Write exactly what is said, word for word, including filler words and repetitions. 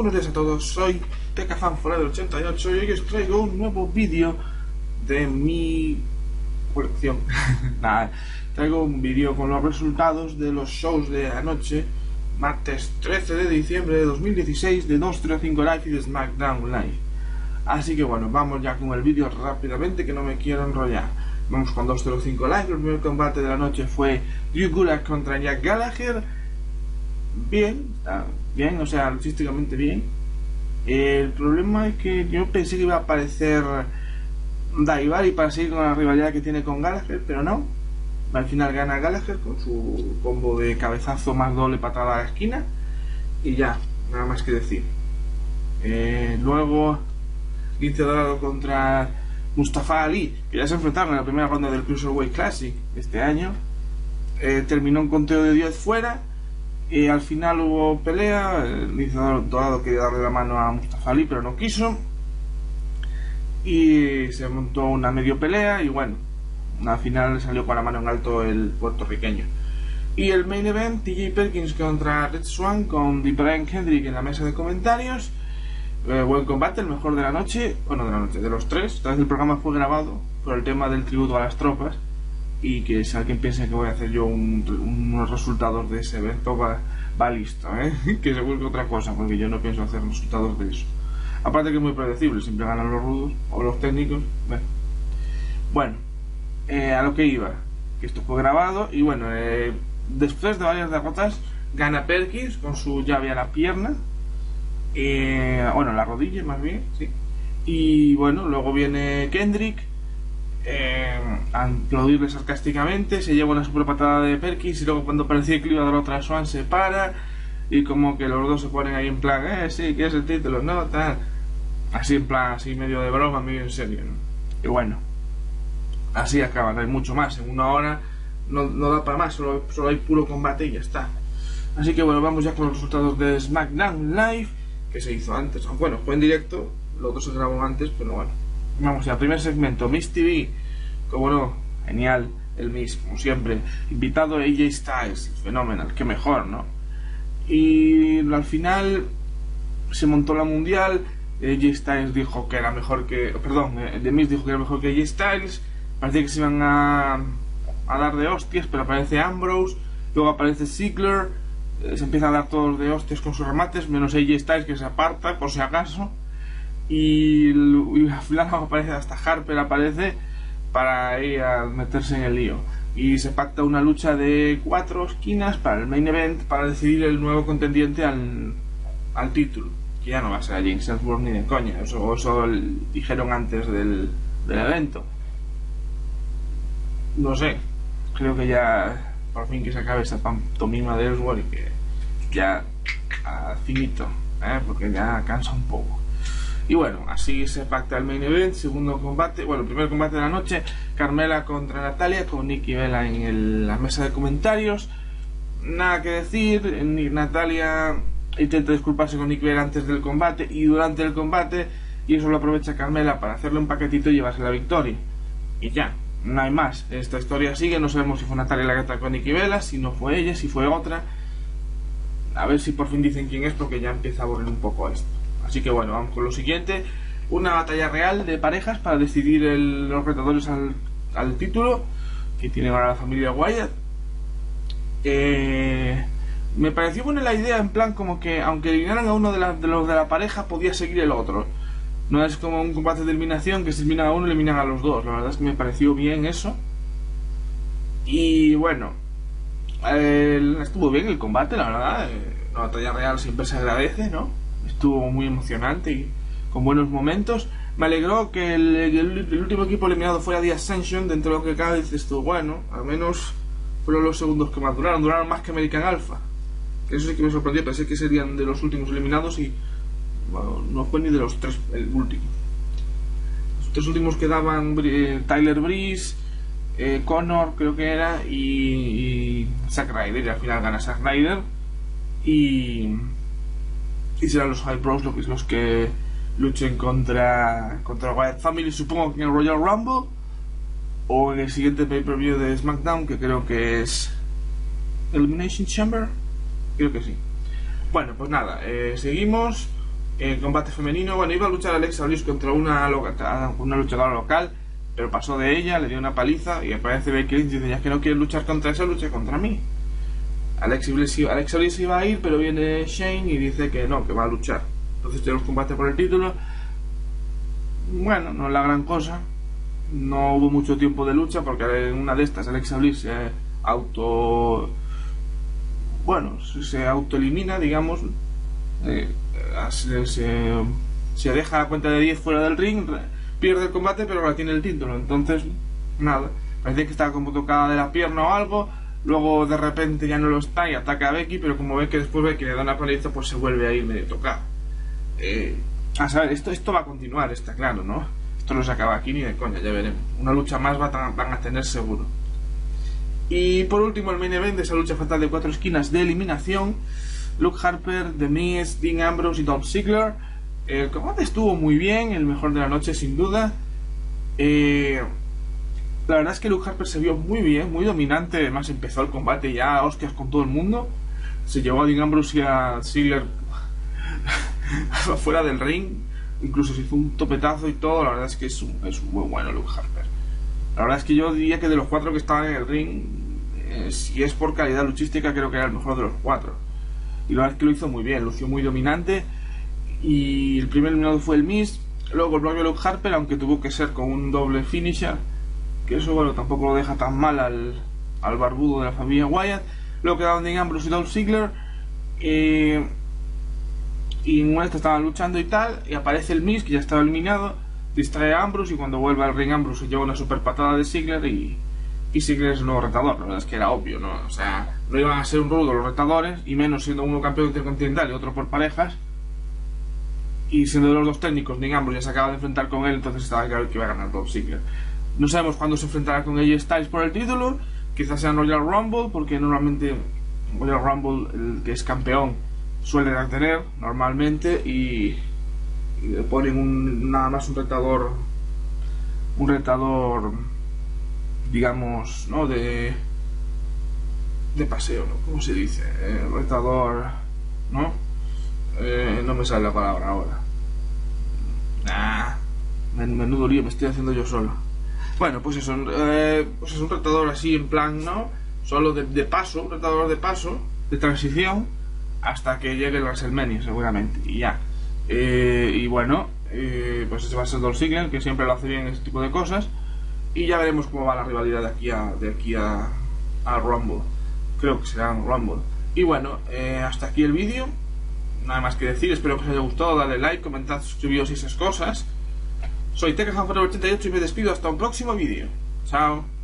buenos días a todos, soy TekaFan Forever ochenta y ocho y hoy os traigo un nuevo vídeo de mi colección. Nada, traigo un vídeo con los resultados de los shows de anoche, martes trece de diciembre de dos mil dieciséis, de dos cero cinco Live y de SmackDown Live. Así que bueno, vamos ya con el vídeo rápidamente, que no me quiero enrollar. Vamos con dos cero cinco Live. El primer combate de la noche fue Drew Gulak contra Jack Gallagher. Bien, está bien, o sea, artísticamente bien. El problema es que yo pensé que iba a aparecer Daivari para seguir con la rivalidad que tiene con Gallagher, pero no. Al final gana Gallagher con su combo de cabezazo más doble patada a la esquina. Y ya, nada más que decir. Eh, luego, Lince Dorado contra Mustafa Ali, que ya se enfrentaron en la primera ronda del Cruiserweight Classic este año. Eh, terminó un conteo de diez fuera. Y al final hubo pelea. Lince Dorado quería darle la mano a Mustafa Ali, pero no quiso. Y se montó una medio pelea. Y bueno, al final salió con la mano en alto el puertorriqueño. Y el main event, T J Perkins contra Red Swann, con Brian Kendrick en la mesa de comentarios. Eh, buen combate, el mejor de la noche. Bueno, de la noche, de los tres. Esta vez el programa fue grabado por el tema del tributo a las tropas. Y que si alguien piensa que voy a hacer yo un, unos resultados de ese evento, va, va listo, ¿eh? Que se busque otra cosa, porque yo no pienso hacer resultados de eso. Aparte que es muy predecible, siempre ganan los rudos o los técnicos. Bueno, bueno eh, a lo que iba, que esto fue grabado. Y bueno, eh, después de varias derrotas, gana Perkins con su llave a la pierna. Eh, bueno, la rodilla más bien, sí. Y bueno, luego viene Kendrick. Eh, a aplaudirle sarcásticamente, se lleva una super patada de Perkins y luego cuando parecía que le iba a dar otra a Swann se para y como que los dos se ponen ahí en plan, eh, sí, que es el título, no, tal, así en plan, así medio de broma, medio en serio, ¿no? Y bueno, así acaba, no hay mucho más, en una hora no, no da para más, solo, solo hay puro combate y ya está. Así que bueno, vamos ya con los resultados de SmackDown Live, que se hizo antes, bueno, fue en directo, lo otro se grabó antes, pero bueno. Vamos ya, primer segmento, Miz T V, como no, genial, el Miz, como siempre, invitado a A J Styles, fenomenal, qué mejor, ¿no? Y al final se montó la mundial, A J Styles dijo que era mejor que, perdón, The Miz dijo que era mejor que A J Styles, parecía que se iban a, a dar de hostias, pero aparece Ambrose, luego aparece Ziggler, eh, se empieza a dar todos de hostias con sus remates, menos A J Styles que se aparta, por si acaso. Y, y al final aparece hasta Harper, aparece para ir a meterse en el lío y se pacta una lucha de cuatro esquinas para el main event, para decidir el nuevo contendiente al, al título, que ya no va a ser a James Ellsworth ni de coña, eso, eso el, dijeron antes del, del evento. No sé, creo que ya por fin que se acabe esa pantomima de Ellsworth y que ya a finito, ¿eh? Porque ya cansa un poco. Y bueno, así se pacta el main event, segundo combate, bueno, el primer combate de la noche, Carmela contra Natalia, con Nikki Bella en el, la mesa de comentarios. Nada que decir, Natalia intenta disculparse con Nikki Bella antes del combate y durante el combate, y eso lo aprovecha Carmela para hacerle un paquetito y llevarse la victoria. Y ya, no hay más, esta historia sigue, no sabemos si fue Natalia la que atacó a Nikki Bella, si no fue ella, si fue otra. A ver si por fin dicen quién es, porque ya empieza a aburrir un poco esto. Así que bueno, vamos con lo siguiente. Una batalla real de parejas para decidir el, los retadores al, al título, que tiene ahora la familia Wyatt. Eh, me pareció buena la idea, en plan como que aunque eliminaran a uno de, la, de los de la pareja, podía seguir el otro. No es como un combate de eliminación que se elimina a uno y eliminan a los dos. La verdad es que me pareció bien eso. Y bueno, eh, estuvo bien el combate, la verdad. Eh, una batalla real siempre se agradece, ¿no? Estuvo muy emocionante y con buenos momentos. Me alegró que el, el, el último equipo eliminado fuera The Ascension. Dentro de lo que cabe, dices tú, bueno, al menos fueron los segundos que más duraron. Duraron más que American Alpha, que eso sí que me sorprendió. Pensé que serían de los últimos eliminados y bueno, no fue ni de los tres el último. Los tres últimos quedaban eh, Tyler Breeze, eh, Connor creo que era, y, y Zack Ryder. Y al final gana Zack Ryder y... y serán los High Bros los, los que luchen contra contra Wyatt Family, supongo que en el Royal Rumble o en el siguiente pay-per-view de SmackDown, que creo que es Elimination Chamber, creo que sí. Bueno, pues nada, eh, seguimos. En combate femenino, bueno, iba a luchar Alexa Bliss contra una, loca, una luchadora local, pero pasó de ella, le dio una paliza y aparece Becky Lynch y dice, ya que no quieres luchar contra esa, lucha contra mí. Alexa Bliss, Alexa Bliss iba a ir, pero viene Shane y dice que no, que va a luchar. Entonces tenemos combate por el título. Bueno, no es la gran cosa. No hubo mucho tiempo de lucha porque en una de estas Alexa Bliss se auto... Bueno, se autoelimina, digamos. Eh, se, se, se deja la cuenta de diez fuera del ring, pierde el combate, pero ahora tiene el título. Entonces, nada. Parece que estaba como tocada de la pierna o algo. Luego de repente ya no lo está y ataca a Becky, pero como ve que después Becky le da una paliza, pues se vuelve a ir medio tocada. Eh, a saber, esto, esto va a continuar, está claro, ¿no? Esto no se acaba aquí ni de coña, ya veremos. Una lucha más van a, van a tener seguro. Y por último el main event de esa lucha fatal de cuatro esquinas de eliminación. Luke Harper, The Miz, Dean Ambrose y Dolph Ziggler. El combate estuvo muy bien, el mejor de la noche sin duda. Eh... La verdad es que Luke Harper se vio muy bien, muy dominante. Además empezó el combate ya a hostias con todo el mundo. Se llevó a Dean Ambrose y a Ziggler fuera del ring. Incluso se hizo un topetazo y todo. La verdad es que es, un, es muy bueno Luke Harper. La verdad es que yo diría que de los cuatro que estaban en el ring, eh, si es por calidad luchística, creo que era el mejor de los cuatro. Y la verdad es que lo hizo muy bien, lució muy dominante. Y el primer eliminado fue el Miz. Luego el propio Luke Harper, aunque tuvo que ser con un doble finisher, que eso bueno tampoco lo deja tan mal al, al barbudo de la familia Wyatt. Luego quedaron Dean Ambrose y Dolph Ziggler, eh, y en una estaban luchando y tal, y aparece el Miz, que ya estaba eliminado, distrae a Ambrose, y cuando vuelve al ring Ambrose se lleva una super patada de Ziggler, y, y Ziggler es un nuevo retador. La verdad es que era obvio, ¿no? O sea, no iban a ser un rudo los retadores, y menos siendo uno campeón intercontinental y otro por parejas, y siendo de los dos técnicos, Dean Ambrose ya se acaba de enfrentar con él, entonces estaba claro que iba a ganar Dolph Ziggler. No sabemos cuándo se enfrentará con A J Styles por el título. Quizás sea en Royal Rumble, porque normalmente Royal Rumble, el que es campeón, suele tener normalmente, y, y le ponen un, nada más un retador, un retador, digamos, ¿no? De, de paseo, ¿no? ¿Cómo se dice? Eh, retador, ¿no? Eh, no me sale la palabra ahora. Nah, menudo lío me estoy haciendo yo solo. Bueno, pues eso, eh, pues es un retador así en plan, ¿no? Solo de, de paso, un retador de paso, de transición, hasta que llegue el WrestleMania seguramente, y ya. Eh, y bueno, eh, pues ese va a ser Dolph Ziggler, que siempre lo hace bien este tipo de cosas, y ya veremos cómo va la rivalidad de aquí a, de aquí a, a Rumble. Creo que será un Rumble. Y bueno, eh, hasta aquí el vídeo. Nada más que decir, espero que os haya gustado, dale like, comentad, suscribíos y esas cosas. Soy TechFan ochenta y ocho y me despido hasta un próximo vídeo. Chao.